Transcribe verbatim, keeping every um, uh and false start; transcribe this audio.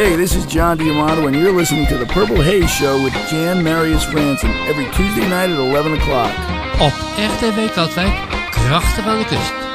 Hey, this is John Diamato, and you're listening to the Purple Haze Show with Jan Marius every Tuesday night at eleven o'clock. Op R T W Katwijk, krachten van de kust.